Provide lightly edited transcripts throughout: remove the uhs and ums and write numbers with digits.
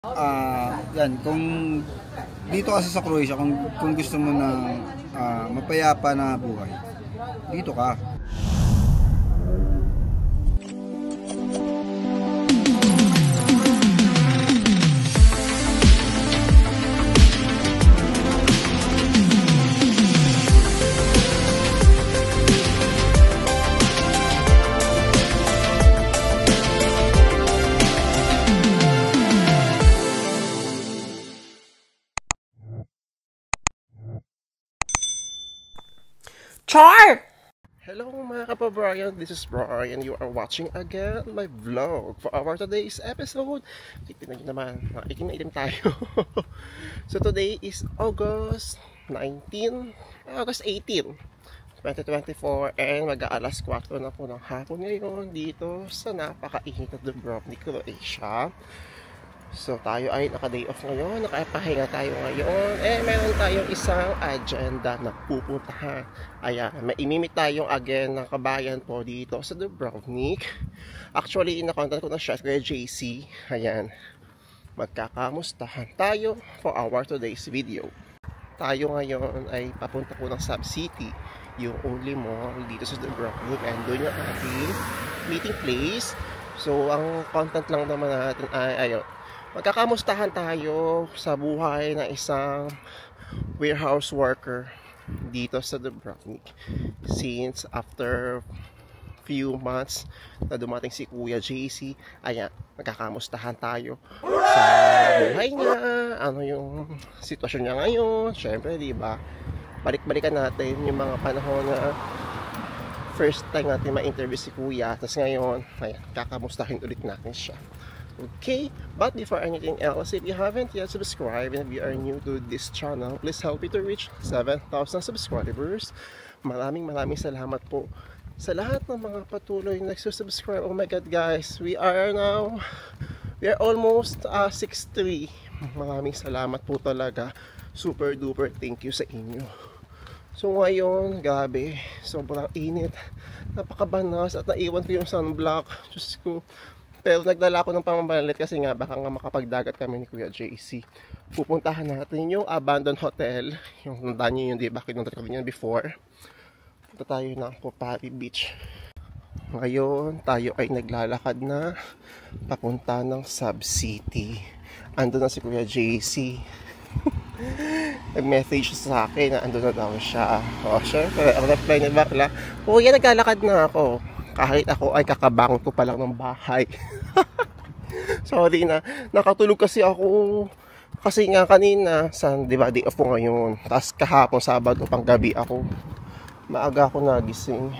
Yan, kung dito kasi sa Croatia, kung gusto mo ng mapayapa na buhay, dito ka. Char! Hello mga kapabrian, this is Brian. You are watching again my vlog for our today's episode. Tignan nyo naman, itim na itim tayo. So today is August 18, 2024 and mag-aalas 4 na po ng hapon ngayon dito sa napakainit na Dubrovnik, Croatia. So tayo ay naka-day off ngayon, nakapahinga tayo ngayon. Meron tayong isang agenda na pupuntahan. Ayan, maimimit tayong again ng kabayan po dito sa Dubrovnik. Actually, inakontak ko na siya kay JC. Ayan, magkakamustahan tayo for our today's video. Tayo ngayon ay papunta po ng Sub City, yung only mall dito sa Dubrovnik, and doon yung ating meeting place. So, ang content lang naman natin ay ayun, magkakamustahan tayo sa buhay ng isang warehouse worker dito sa Dubrovnik. Since after few months na dumating si Kuya JC, ayan, magkakamustahan tayo sa buhay niya, ano yung sitwasyon niya ngayon. Syempre, di ba? Balik-balikan natin yung mga panahon na first time natin ma-interview si Kuya. Tapos ngayon, ayan, kakamustahin ulit natin siya. Okay, but before anything else, if you haven't yet subscribed and if you are new to this channel, please help me to reach 7,000 subscribers. Maraming salamat po sa lahat ng mga patuloy na nagsusubscribe. Oh my god guys, we are almost 6,300. Maraming salamat po talaga. Super duper thank you sa inyo. So ngayon, grabe, sobrang init, napakabanas, at naiwan ko yung sunblock. Diyos ko. Pero nagdala ako ng pamamalit kasi nga baka nga makapagdagat kami ni Kuya JC. Pupuntahan natin yung abandoned hotel. Yung nandaan nyo yun, di ba? Kinunta kami yun before. Punta tayo ng Kopari Beach. Ngayon, tayo ay naglalakad na papunta ng Sub City. Ando na si Kuya JC. Nag-message sa akin na ando na daw siya. O, syempre, ang reply ni bakla, Kuya, naglalakad na ako. Kahit ako ay kakabangon ko pa lang ng bahay. Sorry na, nakatulog kasi ako. Kasi nga kanina, di ba, day off ko ngayon. Tapos kahapon, Sabado, pang gabi ako. Maaga ako nagising.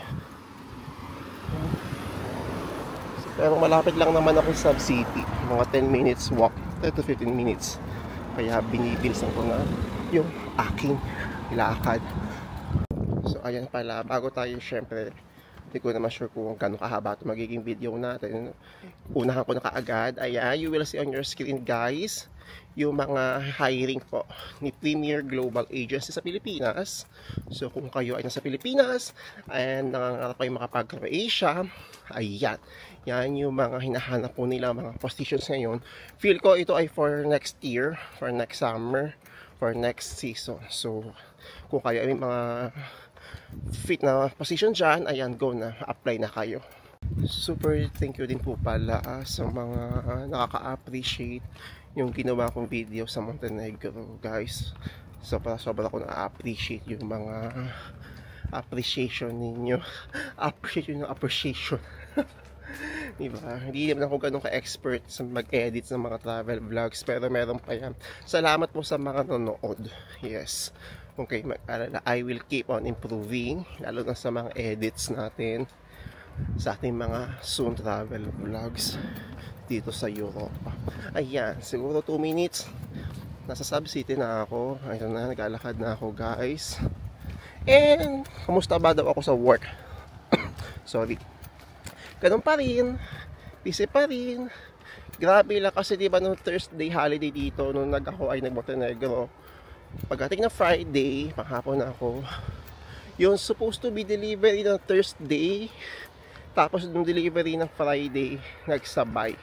Pero malapit lang naman ako sa city. Mga 10 minutes walk, 10 to 15 minutes. Kaya binibilisan ko na yung aking lakad. So ayan pala, bago tayo syempre, hindi ko naman sure kung gano'ng kahaba ito magiging video natin. Unahan ko na kaagad. Ayan, you will see on your screen guys yung mga hiring po ni Premier Global Agency sa Pilipinas. So kung kayo ay nasa Pilipinas and nangangarap kayo makapag-Croatia, ayan, yan yung mga hinahanap po nila, mga positions ngayon. Feel ko ito ay for next year, for next summer, for next season. So kung kayo ay mga fit na position dyan, ayan, go na, apply na kayo. Super thank you din po pala sa mga nakaka-appreciate yung ginawa kong video sa Montenegro guys. Sobra ko na-appreciate yung mga appreciation ninyo. Appreciation diba? Hindi naman ako ganun ka-expert sa mag-edit ng mga travel vlogs, pero meron pa yan. Salamat po sa mga nanonood. Yes, okay, mag-alala, I will keep on improving, lalo na sa mga edits natin sa ating mga soon travel vlogs dito sa Europa. Ayan, siguro 2 minutes nasa Sub City na ako. Ayun na, naglalakad na ako guys. And kamusta ba daw ako sa work? Sorry, ganun pa rin, busy pa rin. Grabe lang kasi diba nung Thursday holiday dito, nung ako ay nag-Montenegro, pagdating na Friday, panghapon na ako, yung supposed to be delivery ng Thursday, tapos yung delivery ng Friday, nagsabay.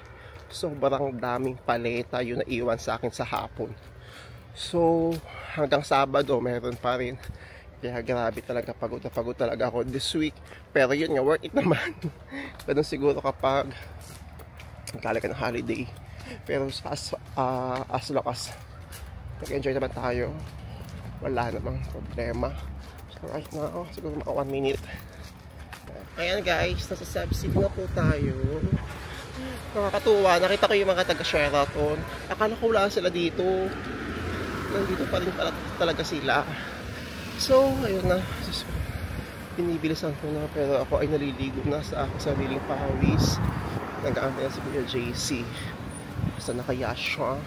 sobrang daming paleta yung naiwan sa akin sa hapon. So, hanggang Sabado, meron pa rin. Kaya grabe talaga, pagod na pagod talaga ako this week. Pero yun nga, worth it naman. Ganun siguro kapag nagkala ka ng holiday. Pero as long as nag-enjoy naman tayo, wala namang problema. So right now, siguro maka 1 minute. Ayan guys, nasa Subcity na po tayo. Nakakatuwa, nakita ko yung mga taga-Sheraton. Akala ko wala sila dito. Nandito pa rin talaga sila. So, ayun na. Binibilisan ko na, pero ako ay naliligo na sa aking sariling pawis. Nag-aantay na si Kuya JC. Saan na kaya siya?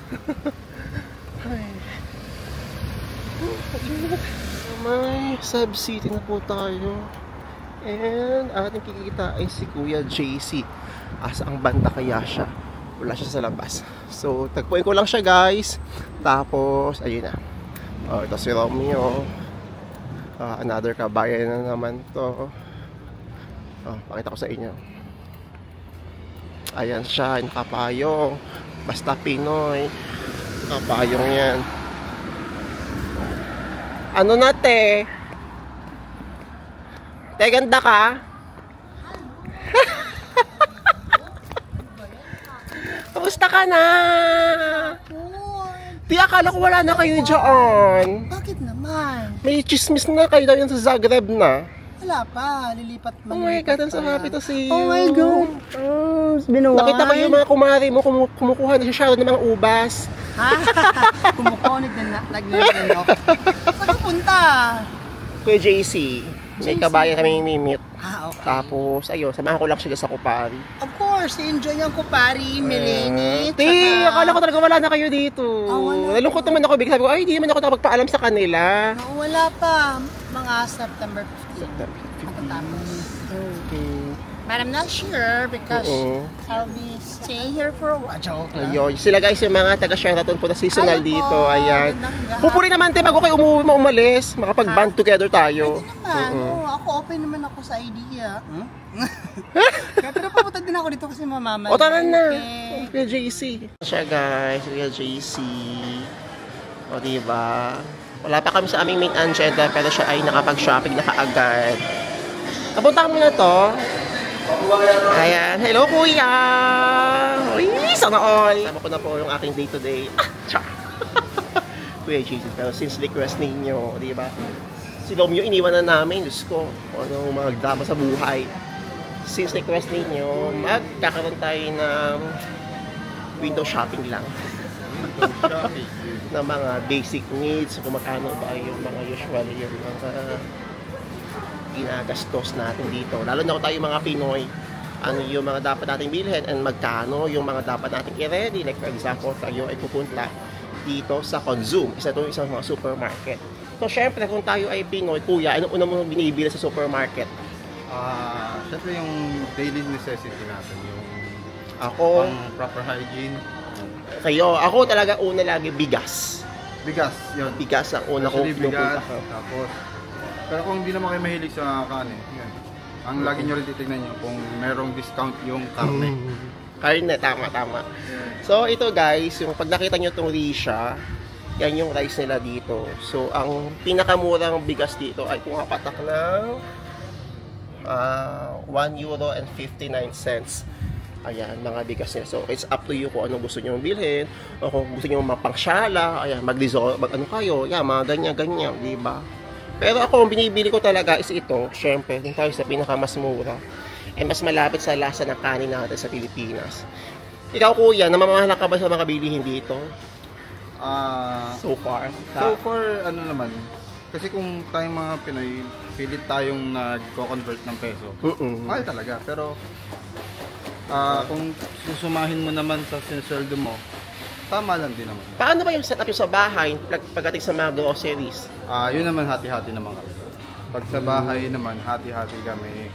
Ay. May Subcity na po tayo. And ating kikita ay si Kuya JC. Asa ang banda kaya siya? Wala siya sa labas. So, tagpuin ko lang siya guys. Tapos, ayun na. Oh, ito si Romeo. Another kabayan na naman to. Oh, pakita ko sa inyo. Ayan siya, nakapayong. Basta Pinoy. Nakapayong yan. Ano na te? Te, ganda ka? Kamusta ka na? Di, akala ko wala na kayo dyan. Bakit naman? May chismis na kayo daw yan sa Zagreb na. Wala pa, lilipat Oh my God, ang so happy to see you. Oh my God. Oh, binuwan. Nakita ko yung mga kumari mo, kumukuha na siya ng mga ubas. Ha? Kumukunig na nag-nag-nag. Saan ka punta? Kuya JC, may kabayan kami mimit. Okay. Tapos, ayun, samahan ko lang siya sa Kupari. Of course, enjoy ang kupari, Milenit. Di, akala ko talaga wala na kayo dito. Wala. Nalungkot naman ako, bigla sabi ko, ay, di naman ako nakapagpaalam sa kanila. Wala pa, mga September 15. Matatapos. Okay. But I'm not sure because I'll be staying here for a while. Joke lang. Ayun, sila guys yung mga taga-Sheraton po na seasonal Ayun po, dito. Ayan. gandang Pupuri naman tayo bago kayo umalis. Makapag-band together tayo. Pwede naman. Oo, ako open naman ako sa idea. Kaya pero papunta din ako dito kasi mamama. O tara na. Kuya JC. Siya guys, Kuya JC. O diba? Wala pa kami sa aming main agenda pero siya ay nakapag-shopping na kaagad. Napunta kami na to. Ayan. Hello kuya! Uy, sana all! Sama ko na po yung aking day-to-day. Kuya JC. Pero since request ninyo, diba? Si Romeo iniwan na namin. Diyos ko, ano mga drama sa buhay. Since request ninyo, magkakaroon tayo ng window shopping lang. Na mga basic needs, kung magkano ba yung mga usually yung mga ginagastos natin dito. Lalo na kung tayo mga Pinoy, ano yung mga dapat natin bilhin and magkano yung mga dapat natin i-ready. Like for example, tayo ay pupunta dito sa Consume. Isa itong isang mga supermarket. So syempre kung tayo ay Pinoy, kuya, anong una mo binibili sa supermarket? Siyempre yung daily necessity natin, yung Ako, proper hygiene. ako talaga una lagi bigas. Bigas, yun. Bigas ang una ko Actually, bigas, pinupunta ko. tapos, pero kung hindi naman kayo mahilig sa kanin, yan. Ang lagi nyo rin titignan nyo kung merong discount yung karne. Karne, tama. So ito guys, yung pag nakita nyo itong Risha, yan yung rice nila dito. So ang pinakamurang bigas dito ay pumapatak ng €1.59. Ayan, mga bigas nila. So it's up to you kung anong gusto nyo bilhin o kung gusto nyo mapangsyala, ayan, ano kayo, yan, mga ganyan, di ba? Pero ako, ang binibili ko talaga is ito. Siyempre, din tayo sa pinakamas mura. Eh, mas malapit sa lasa ng kanin natin sa Pilipinas. Ikaw, kuya, namamahala ka ba sa mga bilihin dito? So far, ano naman, kasi kung tayong mga Pinoy, pilit tayong nagko-convert ng peso. Mahal talaga, pero kung susumahin mo naman sa sinesweldo mo, tama lang din naman. Paano ba yung setup yung sa bahay pagdating sa mga groceries? Yun naman, hati-hati naman kami. Pag sa bahay naman, hati-hati kami.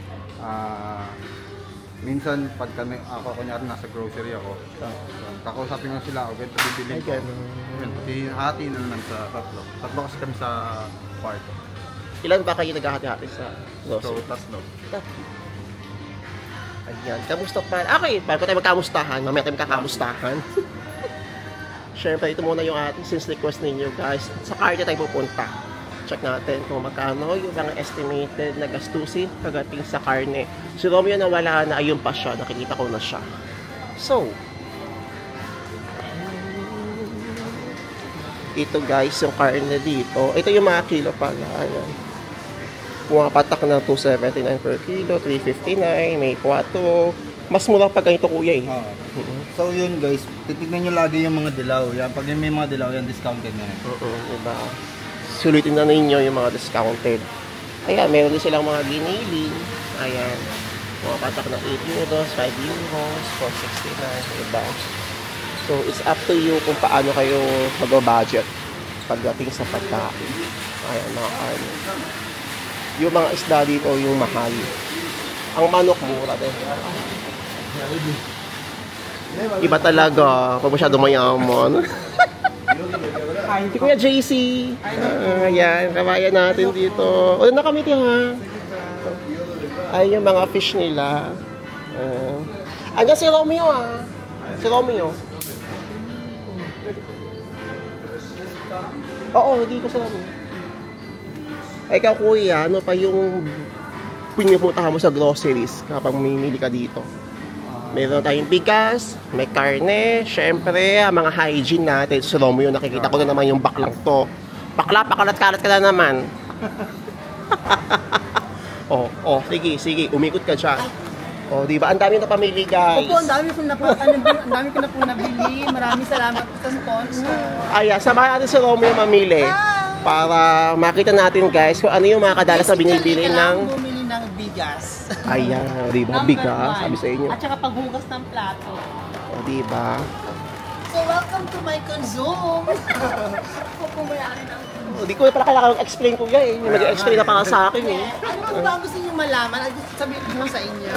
Minsan, pag kami, ako kunyari nasa grocery ako, kakausapin ko sila, ganito bibilin ko. Hati na naman sa tatlo. Tatlo kasi kami sa kwarto. Ilan ba kayo naghahati-hati sa grocery? So, tatlo. Ayan, kamusta pa? Okay, bago tayo magkamustahan, mamaya tayo magkakamustahan. Siyempre, ito muna yung ating since request ninyo guys. Sa card tayo pupunta. Check natin kung magkano yung mga estimated na gastusin pagdating sa karne. Si Romeo nawala na, ayun pa siya, nakikita ko na siya. So, ito guys, yung karne dito. Ito yung mga kilo pala. Ayan. Pumapatak na 279 per kilo, 359, may 4. Mas mura pa ganito kuya eh. So yun guys, titignan nyo lagi yung mga dilaw. Yan, pag may mga dilaw yan, discounted na yan. Diba? Sulitin na ninyo yung mga discounted. Ayan, meron din silang mga giniling. Ayan. Pumapatak na 8 euros, 5 euros, 469, diba? So, it's up to you kung paano kayo mag-budget pagdating sa pagkain. Ayan, mga karne. Yung mga isda dito, yung mahal. Ang manok, mura din. Iba talaga. Pag masyado mayaman. Si Kuya JC. Ayan, kabayan natin dito. Ulan na kami ha. Ayan yung mga fish nila. Ayan si Romeo Si Romeo. Oo, dito sa Romeo. Ay, ikaw kuya, ano pa yung pinupuntahan mo sa groceries kapag mamimili ka dito? Meron tayong bigas, may karne, syempre, mga hygiene natin. Si Romeo, nakikita ko na naman yung baklang to. Bakla, pakalat-kalat ka na naman. Sige, umikot ka dyan. Di ba? Ang dami na pamili, guys. Opo, ang dami ko na po nabili. Maraming salamat po sa sponsor. Ayan, samahan natin si Romeo mamili. Para makita natin, guys, kung ano yung mga kadalas na binibili ng... bumili ng bigas. Ayan, di ba? Bigas, sabi sa inyo. At saka paghugas ng plato. Di ba? So, welcome to my consume. Ako pumayari ng... Hindi ko pala kailangan mag-explain ko yan eh. Mag-explain na para sa akin eh. Ano po ba gusto niyo malaman? Ay, sabihin ko sa inyo.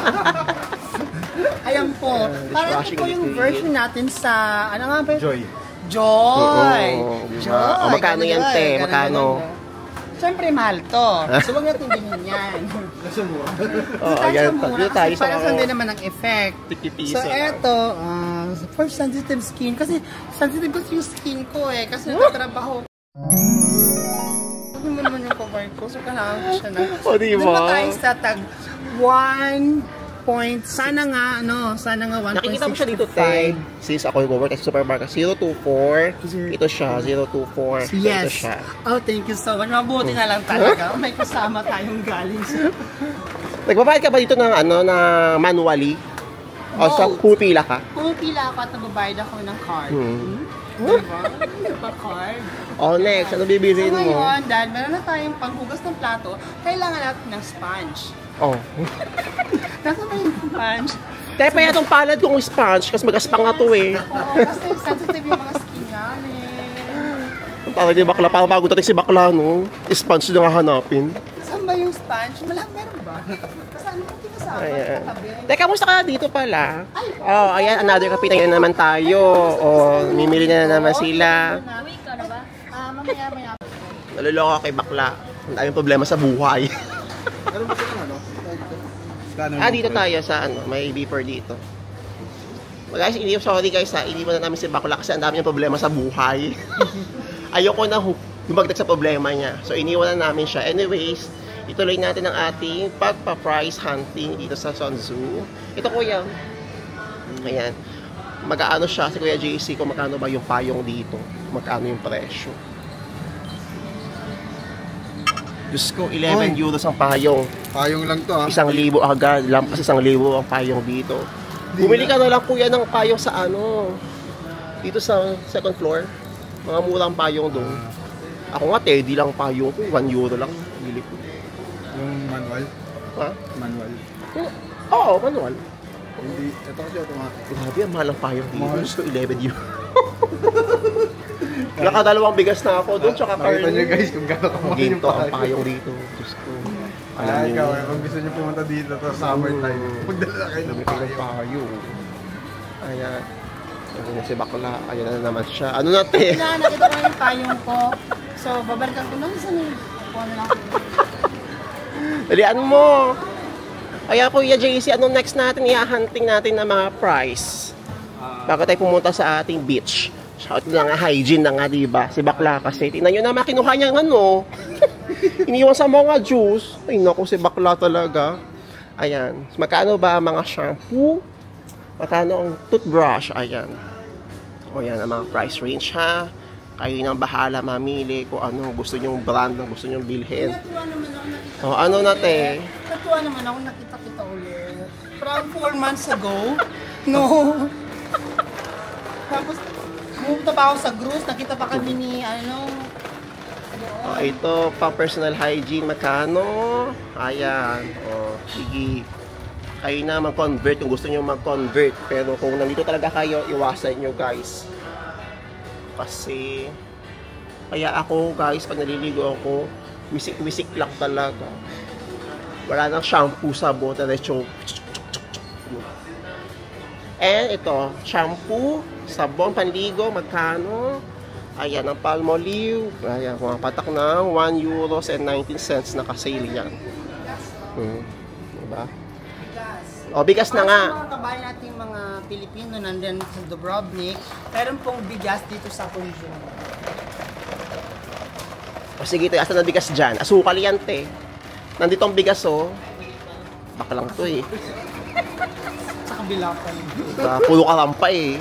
Ayan po. Parang ito po yung version natin sa... Ano nga ba? Joy. Joy! Joy! Magkano yan, te? Magkano? Siyempre, mahal to. So, huwag natin bilhin yan. Ayan. Dito tayo sa... Para saan din naman ang effect. So, eto, for sensitive skin. Kasi, sensitive kasi yung skin ko eh. Kasi nagtatrabaho. Huwag mo naman yung cover ko. So, kailangan ko siya na. Diba? Doon tayo sa tag 1 point. Sana nga 1.65. Nakikita mo siya dito, te. Since ako nag-work sa supermarket, 024. Ito siya, 024. Yes. Ito siya. Oh, thank you so much. Mabuti na lang talaga. May kasama tayong galing sa... Nagbabayad ka ba dito ng na manually? O sa pupila ka? Pumipila ako at nagbabayad ako ng card. Diba? Pa-card. Next, ano bibilin So mo? ngayon, dahil meron na tayong panghugas ng plato, kailangan natin ng sponge. Nasa ba yung sponge? Te, pa itong palad kong sponge kasi mag-aspang nga to eh. Oo, kasi sensitive yung mga skin namin. Parang di bakla, parang bago dating si bakla, no? Sponge na nga hanapin. Saan ba yung sponge? Meron ba? Kasi ano kung tinasama? Ayan. Katabi. Teka, musta ka dito pala? Ayan, another kapitan na naman tayo. Mimili na naman sila. Uwi ka na ba? Mamaya. Naluloko kay bakla. Ang daming problema sa buhay. Meron ba silang Dito tayo sa may beeper dito. Guys, sorry guys hindi mo na namin si bakla kasi ang dami niyang problema sa buhay. Ayoko na humagdag sa problema niya. So, iniwan na namin siya. Anyways, ituloy natin ang ating pagpa-price hunting dito sa Sun Zoo. Ito kuya. Ayan. Mag-aano siya si Kuya JC kung magkano ba yung payong dito. Magkano yung presyo. Diyos ko, 11 euros ang payong. Payong lang to 1,000 agad. Lampas 1,000 ang payong dito. Bumili ka na lang kuya ng payong sa dito sa second floor. Mga murang payong doon. Ako nga, teddy lang payong ko. 1 euro lang. Bili ko. Yung manual? Ha? Manual. Oo, manual. Hindi. Ito kasi automatic. Grabe, ang mahal ang payong dito. Mahal. Gusto 11 euro. Nakadalawang bigas na ako doon, tsaka Nakita nyo guys kung gano'n kamahal yung ginto ang payong dito. Diyos ko. Ay, ikaw, kung gusto nyo pumunta dito sa summer time, magdala na kayo ng payong. Ayan. Ayan si bakla. Ayan na naman siya. Ano natin? Nakita ko yung payong ko. So, babalikan ko lang sa nila. Dalian mo. Kaya Kuya JC, anong next natin? I-hunting natin ng mga price. Bago tayo pumunta sa ating beach. Shout lang nga, hygiene na nga, diba? Si bakla kasi. Tingnan nyo naman, kinuha niya ng ano. Iniwan sa mga juice. Ay naku, si bakla talaga. Ayan. Magkano ba ang mga shampoo? Magkano ang toothbrush? Ayan. O yan, ang mga price range ha. Kayo nang bahala mamili kung ano gusto nyong brand na gusto nyong bilhin. Natuwa naman ako nakita. O ano na te? Natuwa naman ako nakita kita ulit. From 4 months ago. No. Tapos, pumunta pa ako sa Gruz. Nakita pa kami ni, ano. O, ito, pang personal hygiene. Magkano? Ayan. O, sige. Kayo na mag-convert kung gusto nyo mag-convert. Pero kung nandito talaga kayo, iwasan nyo guys. Kasi, kaya ako guys, pag naliligo ako, wisik-wisik lang talaga. Wala nang shampoo, sabon, diretso. And ito, shampoo, sabon, panligo, magkano? Ayan, ang Palmolive. Ayan, mga patak ng 1 euros and 19 cents na ka-sale yan. Diba? O, bigas na nga. Mga kabayan natin mga Pilipino nandun sa Dubrovnik, meron pong bigas dito sa Kunjun. O sige, ito, asa na bigas dyan? Asukal yan, te. Nandito ang bigas, oh. Baka lang to, eh. Sa kabila pa rin. Diba? Pulo kalampa, eh.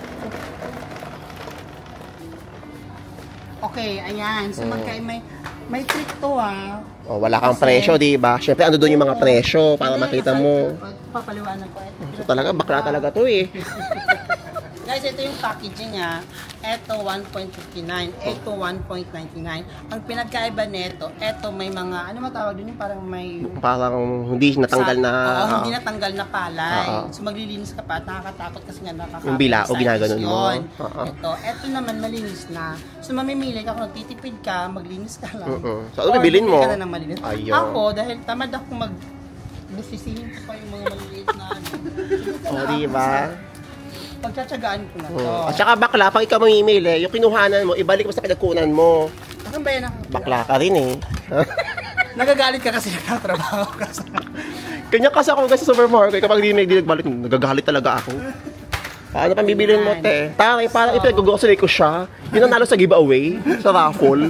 Okay, ayan. So may trick to O, wala kang presyo, diba? Siyempre, ano doon yung mga presyo para makita mo. Papaliwanag ko. So talaga, bakla talaga to, eh. Guys, ito yung packaging niya. Ito 1.59, ito 1.99. Ang pinagkaiba nito, ito may mga, ano matawag dun yung parang may... Parang hindi natanggal na... Oo, hindi natanggal na palay. So maglilinis ka pa at nakakatakot kasi nga nakakapit. Yung bila, o ginaganon mo. Ito naman malinis na. So mamimili ka kung nagtitipid ka, maglinis ka lang. So ano bibilin mo? Ka na ng malinis. Ayun. Ako, dahil tamad ako busisihin ko pa yung mga maliliit na ano. O, diba? Pagtsatsagaan ko na to. At saka bakla, pag ikaw mamimili, yung kinuhanan mo, ibalik mo sa pinagkunan mo. Saan ba yan ako? Bakla ka rin, eh. Nagagalit ka kasi nagtatrabaho ka sa... Kanya kasi ako guys sa supermarket, kapag hindi nagbalik, nagagalit talaga ako. Paano pang bibilin mo, te? Taray, parang ito, nag-grocery ko siya. Yun ang nalo sa giveaway, sa raffle.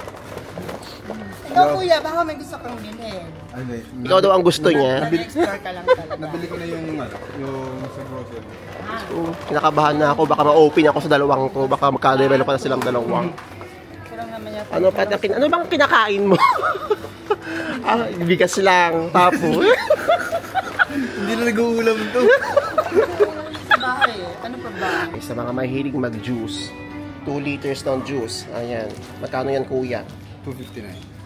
Ikaw kuya, baka may gusto kang bilhin. Ikaw daw ang gusto niya. Nag-explore ka lang talaga. Nabili ko na yung sa grocery. Kinakabahan na ako, baka ma-open ako sa dalawang to, baka magka-develop pa na silang dalawang. Ano bang kinakain mo? Bigas lang, tapos. Hindi na nag-uulam to. Sa bahay eh. Ano pa ba? Sa mga mahilig mag-juice, 2 liters ng juice. Ayan. Magkano yan, kuya? 259.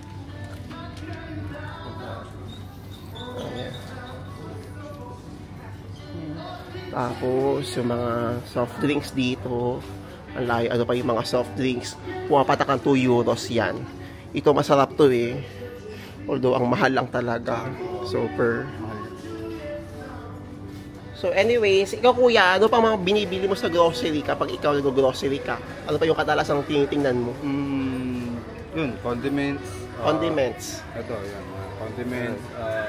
Tapos, yung mga soft drinks dito, ang layo, ano pa yung mga soft drinks, pumapatak ng 2 euros yan. Ito masarap to eh. Although, ang mahal lang talaga. Super. So, anyways, ikaw kuya, ano pa mga binibili mo sa grocery kapag ikaw nag-grocery ka? Ano pa yung kadalasang tinitingnan mo? Yun, condiments. Condiments. Ito, yan. Condiments.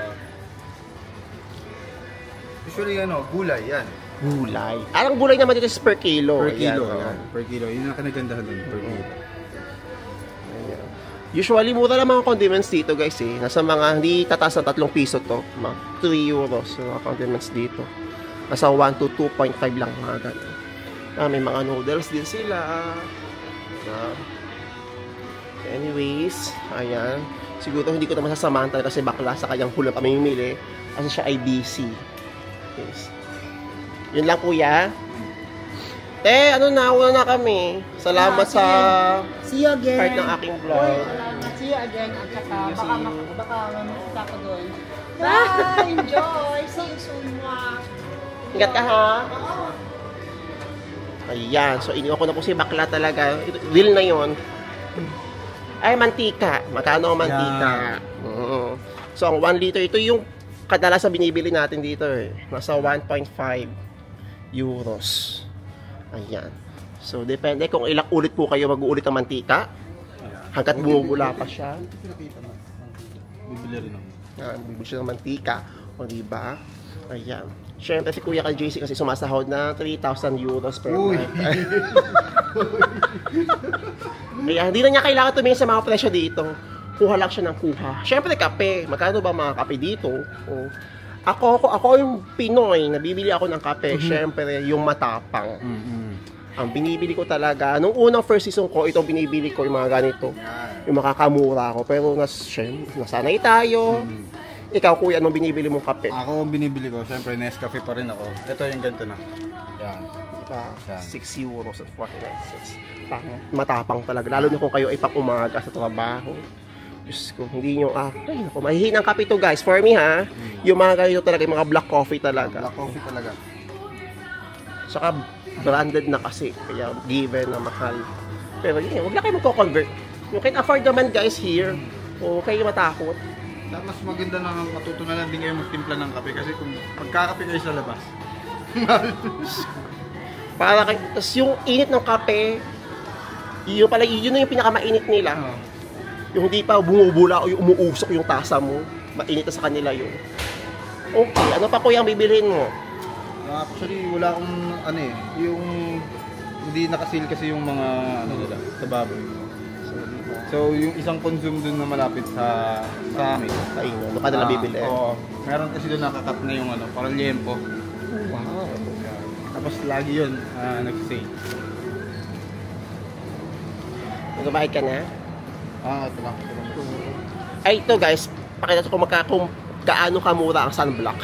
Usually, gulay, yan. Gulay. Ang gulay naman dito is per kilo. Per kilo, Yan, yan. Per kilo. Yun ang kanagandahan dun, per kilo. Ayan. Usually, mura lang mga condiments dito, guys, eh. Nasa mga, hindi tataas ng 3 piso to. Mga 3 euros yung mga condiments dito. Nasa 1 to 2.5 lang mga ganun. May mga noodles din sila. Anyways, ayan. Siguro hindi ko ito masasamahan talaga kasi bakla sa kanyang hulang pamimili. Kasi siya ay busy. Yes. Yun lang kuya. Ano na, una na kami. Salamat sa See you again. part ng aking vlog. See you again. At saka, baka mamakita ko doon. Bye! Enjoy! See you soon, mwah! Ingat ka ha. Ayan. So, iniwan ko na po si bakla talaga. Real na yon. Ay, mantika. Magkano ang mantika? Yeah. So, ang 1 liter, ito yung kadalasan binibili natin dito eh. Nasa 1.5 euros. Ayan. So, depende kung ilang ulit po kayo mag-uulit ng mantika. Hanggat bumubula pa siya. Bibili rin ako. Bibili siya ng mantika. O, diba? Ayan. Siyempre, si Kuya JC kasi sumasahod na 3,000 euros per month. Kaya, hindi na niya kailangan tumingin sa mga presyo dito. Kuha lang siya ng kuha. Siyempre, kape. Magkano ba mga kape dito? O, ako yung Pinoy, nabibili ako ng kape. Siyempre, yung matapang. Ang binibili ko talaga, nung unang first season ko, itong binibili ko yung mga ganito. Yung makakamura ko. Pero nasanay tayo. Ikaw, Kuya, anong binibili mong kape? Ako ang binibili ko, syempre Nescafe pa rin ako. Ito yung ganito na. Yan. Diba? 6 euros at 49 cents. Matapang talaga. Lalo na kung kayo ay pang-umaga sa trabaho. Diyos ko, hindi nyo, ay, naku, mahihinang kape to guys. For me ha, yung mga ganito talaga, yung mga black coffee talaga. Black coffee talaga. Saka, branded na kasi. Kaya, given na mahal. Pero yun, huwag lang kayo magko-convert. You can afford naman guys here. O kayo matakot. Mas maganda na matuto na lang din kayo magtimpla ng kape kasi kung magkakape kayo sa labas. Para kayo, tas yung init ng kape, yun pala, yun na yung pinakamainit nila. Yung hindi pa bumubula o yung umuusok yung tasa mo, mainit na sa kanila yun. Okay, ano pa Kuya ang bibilhin mo? Actually, wala akong yung hindi nakasil kasi yung mga nila sa baboy. So, yung isang consume dun na malapit sa amin. Sa inyo, ano ka na bibili? Oo. Meron kasi doon nakakat na yung parang liempo. Wow. Tapos lagi yun, nag-save. Nagbabayad ka na? Ito ba? Ay, ito guys, pakita ko kung gaano kamura ang sunblock.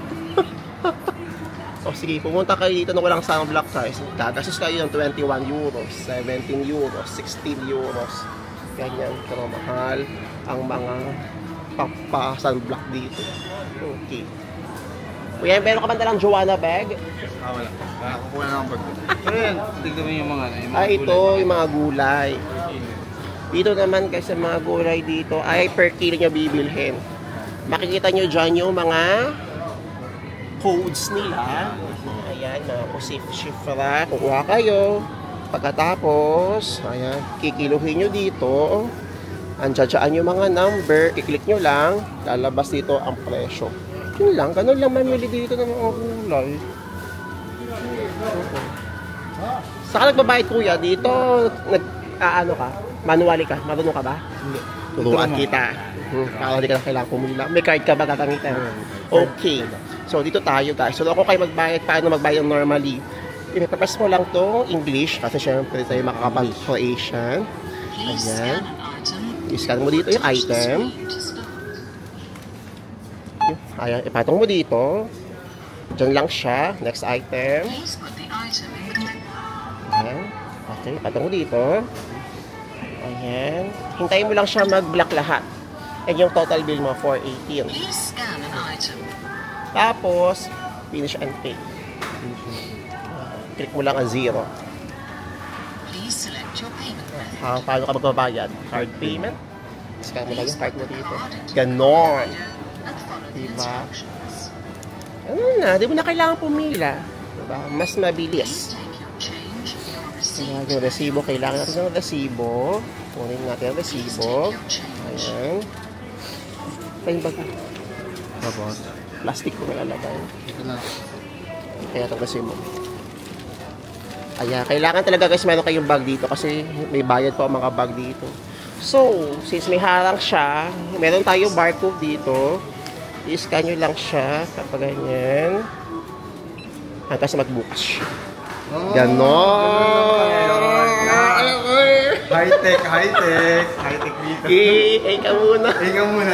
O sige, pumunta kayo dito na walang sunblock guys. Gagastos kayo ng 21 euros, 17 euros, 16 euros. Ganyan, pero mahal ang mga sunblock dito. Okay. Kuya, meron ka ba dalang Joanna bag? Wala. Kukuha na akong bag. Pero yan, tignan mo yung mga ito, yung mga gulay. Dito naman guys, sa mga gulay dito, ay per kilo nyo bibilhin. Makikita nyo dyan yung mga codes nila. Ayan, mga kusif-shifra. Kukuha kayo. Pagkatapos, ayan, kikiluhin nyo dito. Andiyan yung mga number. I-click nyo lang. Lalabas dito ang presyo. Yun lang. Ganun lang mamili dito ng mga gulay. Saka nagbabayad Kuya. Dito, ano ka? Manually ka? Marunong ka ba? Hindi. Turuan kita. Para hindi ka na kailangan pumila. May card ka ba gagamitin? Okay. So, dito tayo guys. So, ako kayo magbayad. Paano magbayad normally? I-press mo lang to English kasi syempre tayo makakapag-Croatian. Ayan. I-scan mo dito yung item. Ayan. Ipatong mo dito. Diyan lang siya. Next item. Ayan. Okay. Ipatong mo dito. Ayan. Hintayin mo lang siya mag-block lahat. And yung total bill mo, 418. Tapos, finish and pay. Click mo lang ang 0. Paano ka magbabayad? Card payment? Scan mo lang yung card mo dito. Ganon. Diba? Ano na? Di mo na kailangan pumila. Diba? Mas mabilis. Yung resibo. Kailangan natin ng resibo. Kunin natin ang resibo. Ayan. Kaya yung bag mo. Plastic ko nalalagay. Ito na. Kaya itong resibo. Ayan, kailangan talaga guys meron kayong bag dito kasi may bayad po ang mga bag dito. So, since may harang siya, meron tayong barcode dito. I-scan nyo lang siya kapag ganyan. Hanggang sa magbukas siya. Ganon! High-tech, high-tech. High-tech dito. Ikaw muna. Ikaw muna.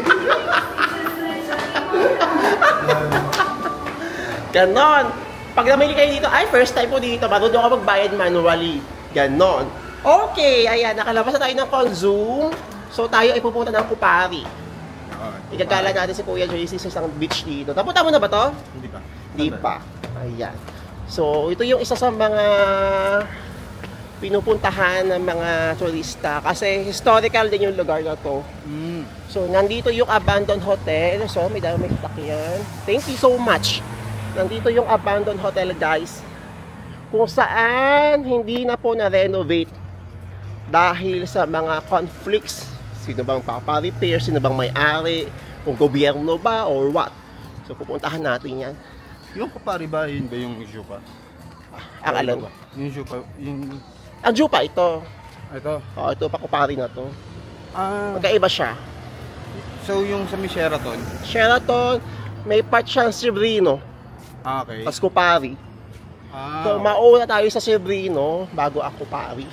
Ganon! Pag namili kayo dito, ay first time po dito, marunong ako magbayad manually. Ganon. Okay, ayan, nakalabas na tayo ng consume. So tayo ay pupunta ng Kupari. Igagala natin si Kuya JC sa isang beach dito. Napunta mo na ba to? Hindi pa. Hindi pa. Ayan. So ito yung isa sa mga pinupuntahan ng mga turista kasi historical din yung lugar na to. So nandito yung abandoned hotel. So may sakyan. Thank you so much. Nandito yung abandoned hotel guys. Kung saan hindi na po na-renovate dahil sa mga conflicts. Sino bang papa-repair, sino bang may-ari, kung gobyerno ba or what. So pupuntahan natin yan. Yung Kupari ba, yun ba yung issue pa? Ang alin? Yung issue pa, yung... Ang Jupa, ito. Ito. Oo, ito pa Kupari na to. Ah, Magkaiba siya. so yung sa may Sheraton. Sheraton, may part siyang Cebrino. Ah, okay. Tapos Kupari. So mauna tayo sa Cebrino bago ang Kupari.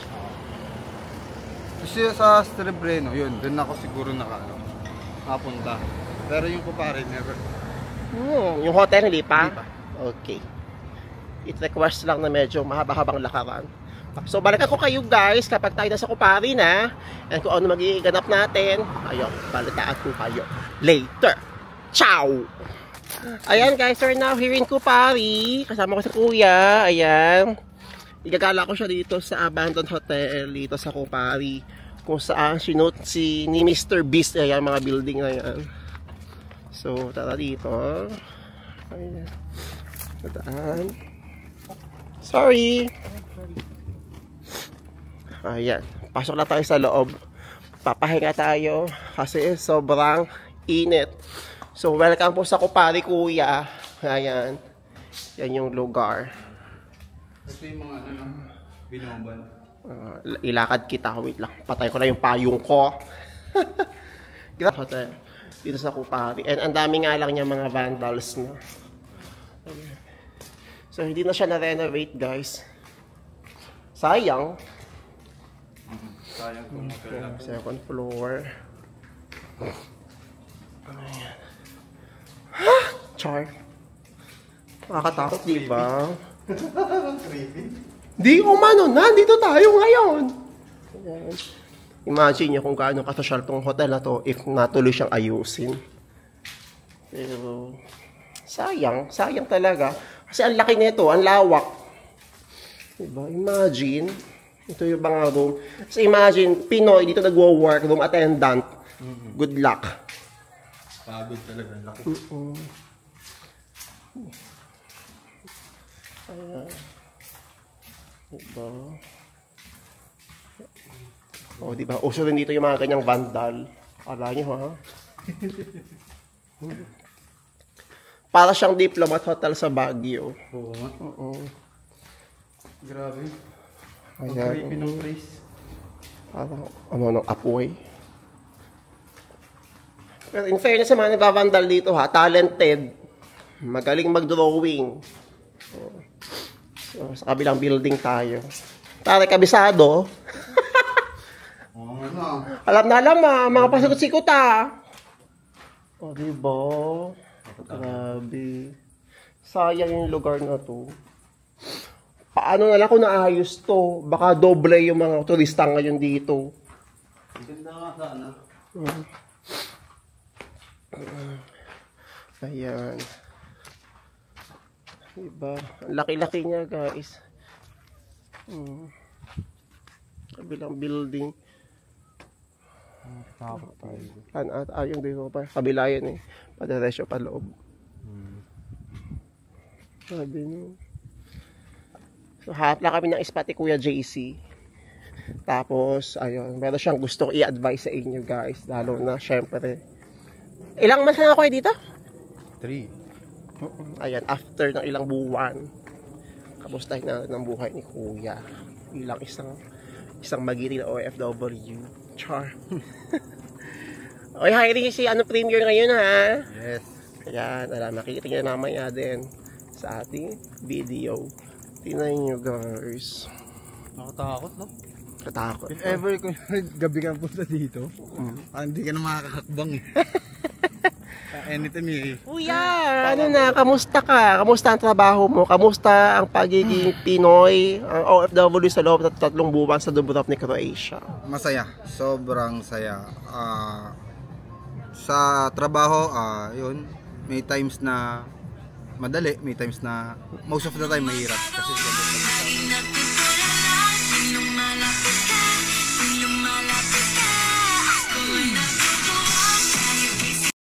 Kasi sa Cerebrino, yun, dun ako siguro nakapunta. Pero yung Kupari, never. Yung hotel, hindi pa? Hindi pa. Okay. It requires lang na medyo mahaba-habang lakaran. So, balik ako kayo guys kapag tayo nasa Kupari na. And kung ano magiging ganap natin, ayun, balitaan ko kayo later. Ciao! Ayan guys, we're now here in Kupari. Kasama ko sa kuya. Ayan. Igagala ko siya dito sa abandoned hotel dito sa Kupari. Kung saan sinot ni Mr. Beast. Ayan, mga building na yan. So, tara dito. Ayan. Tataan. Sorry. Ayan. Pasok na tayo sa loob. Papahinga tayo kasi sobrang init. So, welcome po sa Kupari, kuya. Ayan. Yan yung lugar. Ito yung mga binomban. Ilakad kita. Wait lang. Patay ko na yung payong ko. Hotel. Dito sa Kupari. And ang dami nga lang niya mga vandals na. Ayan. So, hindi na siya na-renovate, guys. Sayang. Sayang kung Second floor. Ayan. Ha? Char. Nakakatakot, diba? Di umano na. Dito tayo ngayon. Ayan. Imagine nyo kung gaano kasosyal tong hotel na to if natuloy siyang ayusin. Pero, sayang. Sayang talaga. Kasi ang laki nito, ang lawak. Diba? Imagine. Ito yung mga room. So imagine, Pinoy, dito nagwo-work, room attendant. Good luck. Pagod talaga, laki. Ayan. Diba? O, diba? Uso rin dito yung mga ganyang vandal. Akala nyo, ha? Para siyang Diplomat Hotel sa Baguio. Oo nga. Grabe. Ang Ayan. creepy ng place. Ano, apoy. Pero in fairness sa mga nagbabandal dito, ha, talented. Magaling mag-drawing. So, sa kabilang building tayo. Tara, kabisado. Oo nga na. Alam na alam, mga pasikot-sikot, O, diba? Grabe. Sayang yung lugar na to. Paano na lang kung naayos to? Baka doble yung mga turista ngayon dito. Ganda nga sana. Ayan. Diba? Ang laki-laki niya, guys. Kabilang building. Takot tayo. Ayun dito pa. Kabila yan eh. Padaresyo pa loob. Sabi nyo. So, hanap lang kami ng spot ni Kuya JC. Tapos, ayun. Meron siyang gustong i-advise sa inyo, guys. Lalo na, syempre. Ilang months na ako dito? 3. Ayan, after ng ilang buwan. Kamustahin na ng buhay ni Kuya. Bilang isang magiting na OFW. Char. Okay, hiring si Premier ngayon, ha? Yes. Ayan, makikita nyo namaya din sa ating video. Tingnan nyo, guys. Nakatakot, no? Katakot. If ever kung gabi ka punta dito, hindi ka na makakakakbang eh. Anytime eh. Kuya, ano na, kamusta ka? Kamusta ang trabaho mo? Kamusta ang pagiging Pinoy, ang OFW sa loob ng 3 buwan sa Dubrovnik, Croatia? Masaya. Sobrang saya. Sa trabaho, yun, may times na madali, may times na most of the time mahirap. Kasi